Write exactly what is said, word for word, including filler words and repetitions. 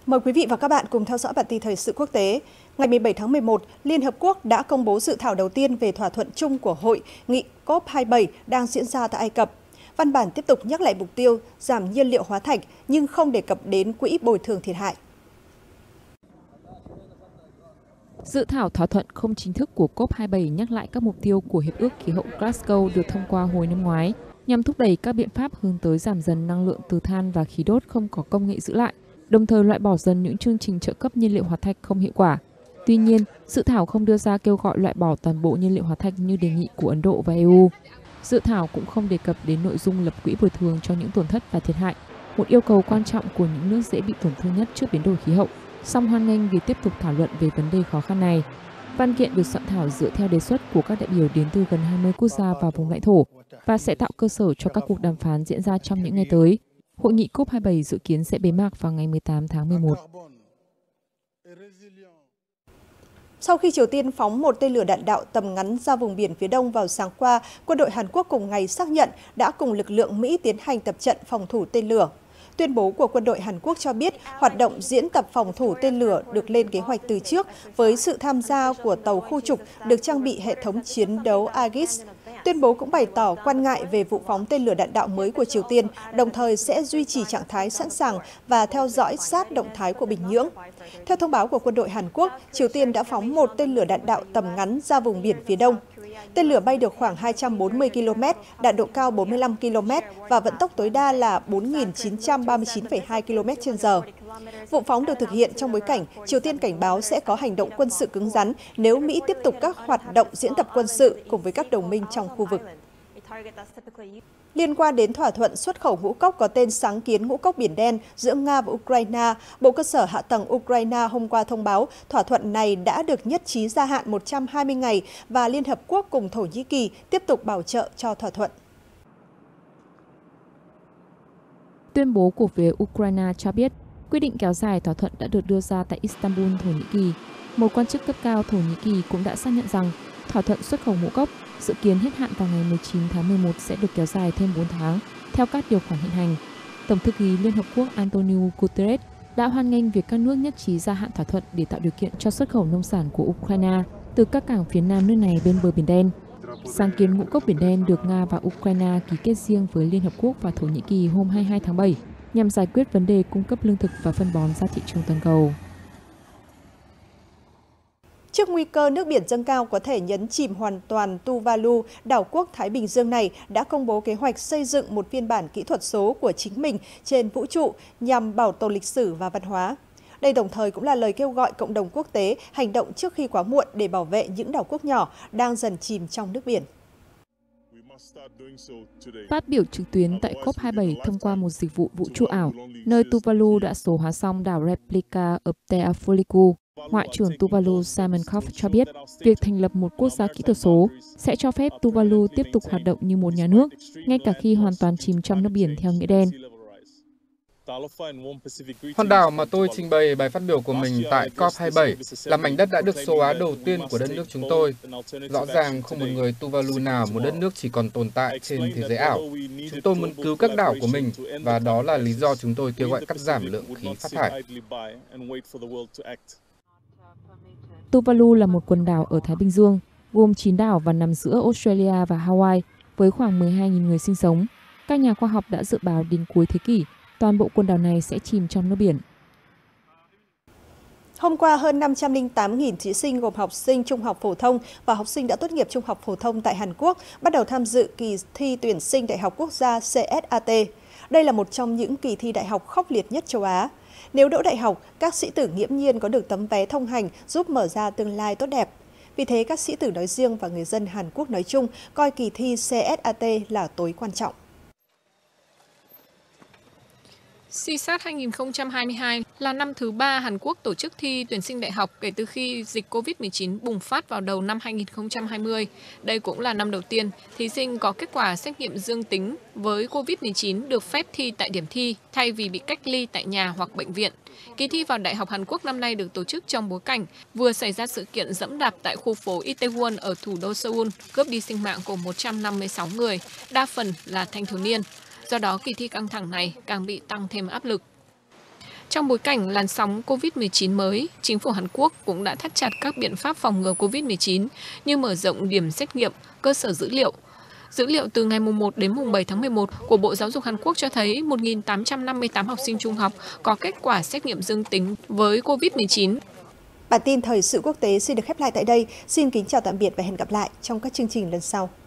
Mời quý vị và các bạn cùng theo dõi bản tin thời sự quốc tế. Ngày mười bảy tháng mười một, Liên Hợp Quốc đã công bố dự thảo đầu tiên về thỏa thuận chung của hội nghị COP hai mươi bảy đang diễn ra tại Ai Cập. Văn bản tiếp tục nhắc lại mục tiêu giảm nhiên liệu hóa thạch nhưng không đề cập đến quỹ bồi thường thiệt hại. Dự thảo thỏa thuận không chính thức của COP hai mươi bảy nhắc lại các mục tiêu của Hiệp ước Khí hậu Glasgow được thông qua hồi năm ngoái, nhằm thúc đẩy các biện pháp hướng tới giảm dần năng lượng từ than và khí đốt không có công nghệ giữ lại, đồng thời loại bỏ dần những chương trình trợ cấp nhiên liệu hóa thạch không hiệu quả. Tuy nhiên, dự thảo không đưa ra kêu gọi loại bỏ toàn bộ nhiên liệu hóa thạch như đề nghị của Ấn Độ và e u. Dự thảo cũng không đề cập đến nội dung lập quỹ bồi thường cho những tổn thất và thiệt hại, một yêu cầu quan trọng của những nước dễ bị tổn thương nhất trước biến đổi khí hậu. Song hoan nghênh việc tiếp tục thảo luận về vấn đề khó khăn này. Văn kiện được soạn thảo dựa theo đề xuất của các đại biểu đến từ gần hai mươi quốc gia và vùng lãnh thổ và sẽ tạo cơ sở cho các cuộc đàm phán diễn ra trong những ngày tới. Hội nghị COP hai mươi bảy dự kiến sẽ bế mạc vào ngày mười tám tháng mười một. Sau khi Triều Tiên phóng một tên lửa đạn đạo tầm ngắn ra vùng biển phía đông vào sáng qua, quân đội Hàn Quốc cùng ngày xác nhận đã cùng lực lượng Mỹ tiến hành tập trận phòng thủ tên lửa. Tuyên bố của quân đội Hàn Quốc cho biết hoạt động diễn tập phòng thủ tên lửa được lên kế hoạch từ trước với sự tham gia của tàu khu trục được trang bị hệ thống chiến đấu Aegis. Tuyên bố cũng bày tỏ quan ngại về vụ phóng tên lửa đạn đạo mới của Triều Tiên, đồng thời sẽ duy trì trạng thái sẵn sàng và theo dõi sát động thái của Bình Nhưỡng. Theo thông báo của quân đội Hàn Quốc, Triều Tiên đã phóng một tên lửa đạn đạo tầm ngắn ra vùng biển phía đông. Tên lửa bay được khoảng hai trăm bốn mươi ki lô mét, đạt độ cao bốn mươi lăm ki lô mét và vận tốc tối đa là bốn nghìn chín trăm ba mươi chín phẩy hai ki lô mét trên giờ. Vụ phóng được thực hiện trong bối cảnh Triều Tiên cảnh báo sẽ có hành động quân sự cứng rắn nếu Mỹ tiếp tục các hoạt động diễn tập quân sự cùng với các đồng minh trong khu vực. Liên quan đến thỏa thuận xuất khẩu ngũ cốc có tên sáng kiến ngũ cốc Biển Đen giữa Nga và Ukraine, Bộ Cơ sở Hạ tầng Ukraine hôm qua thông báo thỏa thuận này đã được nhất trí gia hạn một trăm hai mươi ngày và Liên Hợp Quốc cùng Thổ Nhĩ Kỳ tiếp tục bảo trợ cho thỏa thuận. Tuyên bố của phía Ukraine cho biết quyết định kéo dài thỏa thuận đã được đưa ra tại Istanbul, Thổ Nhĩ Kỳ. Một quan chức cấp cao Thổ Nhĩ Kỳ cũng đã xác nhận rằng thỏa thuận xuất khẩu ngũ cốc dự kiến hết hạn vào ngày mười chín tháng mười một sẽ được kéo dài thêm bốn tháng, theo các điều khoản hiện hành. Tổng thư ký Liên Hợp Quốc Antonio Guterres đã hoan nghênh việc các nước nhất trí gia hạn thỏa thuận để tạo điều kiện cho xuất khẩu nông sản của Ukraine từ các cảng phía nam nước này bên bờ Biển Đen. Sáng kiến ngũ cốc Biển Đen được Nga và Ukraine ký kết riêng với Liên Hợp Quốc và Thổ Nhĩ Kỳ hôm hai mươi hai tháng bảy nhằm giải quyết vấn đề cung cấp lương thực và phân bón ra thị trường toàn cầu. Trước nguy cơ nước biển dâng cao có thể nhấn chìm hoàn toàn Tuvalu, đảo quốc Thái Bình Dương này đã công bố kế hoạch xây dựng một phiên bản kỹ thuật số của chính mình trên vũ trụ nhằm bảo tồn lịch sử và văn hóa. Đây đồng thời cũng là lời kêu gọi cộng đồng quốc tế hành động trước khi quá muộn để bảo vệ những đảo quốc nhỏ đang dần chìm trong nước biển. Phát biểu trực tuyến tại COP hai mươi bảy thông qua một dịch vụ vũ trụ ảo, nơi Tuvalu đã số hóa xong đảo Replica ở Te Afoliku. Ngoại trưởng Tuvalu Simon Koff cho biết việc thành lập một quốc gia kỹ thuật số sẽ cho phép Tuvalu tiếp tục hoạt động như một nhà nước, ngay cả khi hoàn toàn chìm trong nước biển theo nghĩa đen. Hòn đảo mà tôi trình bày bài phát biểu của mình tại COP hai mươi bảy là mảnh đất đã được số hóa đầu tiên của đất nước chúng tôi. Rõ ràng không một người Tuvalu nào một đất nước chỉ còn tồn tại trên thế giới ảo. Chúng tôi muốn cứu các đảo của mình và đó là lý do chúng tôi kêu gọi cắt giảm lượng khí phát thải. Tuvalu là một quần đảo ở Thái Bình Dương, gồm chín đảo và nằm giữa Australia và Hawaii, với khoảng mười hai nghìn người sinh sống. Các nhà khoa học đã dự báo đến cuối thế kỷ, toàn bộ quần đảo này sẽ chìm trong nước biển. Hôm qua, hơn năm trăm lẻ tám nghìn thí sinh gồm học sinh trung học phổ thông và học sinh đã tốt nghiệp trung học phổ thông tại Hàn Quốc bắt đầu tham dự kỳ thi tuyển sinh Đại học Quốc gia C S A T. Đây là một trong những kỳ thi đại học khốc liệt nhất châu Á. Nếu đỗ đại học, các sĩ tử nghiễm nhiên có được tấm vé thông hành giúp mở ra tương lai tốt đẹp. Vì thế, các sĩ tử nói riêng và người dân Hàn Quốc nói chung coi kỳ thi C S A T là tối quan trọng. xê sát hai nghìn không trăm hai mươi hai là năm thứ ba Hàn Quốc tổ chức thi tuyển sinh đại học kể từ khi dịch Covid mười chín bùng phát vào đầu năm hai nghìn không trăm hai mươi. Đây cũng là năm đầu tiên thí sinh có kết quả xét nghiệm dương tính với Covid mười chín được phép thi tại điểm thi thay vì bị cách ly tại nhà hoặc bệnh viện. Kỳ thi vào Đại học Hàn Quốc năm nay được tổ chức trong bối cảnh vừa xảy ra sự kiện giẫm đạp tại khu phố Itaewon ở thủ đô Seoul, cướp đi sinh mạng của một trăm năm mươi sáu người, đa phần là thanh thiếu niên. Do đó, kỳ thi căng thẳng này càng bị tăng thêm áp lực. Trong bối cảnh làn sóng Covid mười chín mới, chính phủ Hàn Quốc cũng đã thắt chặt các biện pháp phòng ngừa Covid mười chín như mở rộng điểm xét nghiệm, cơ sở dữ liệu. Dữ liệu từ ngày mùng một đến mùng bảy tháng mười một của Bộ Giáo dục Hàn Quốc cho thấy một nghìn tám trăm năm mươi tám học sinh trung học có kết quả xét nghiệm dương tính với Covid mười chín. Bản tin thời sự quốc tế xin được khép lại tại đây. Xin kính chào tạm biệt và hẹn gặp lại trong các chương trình lần sau.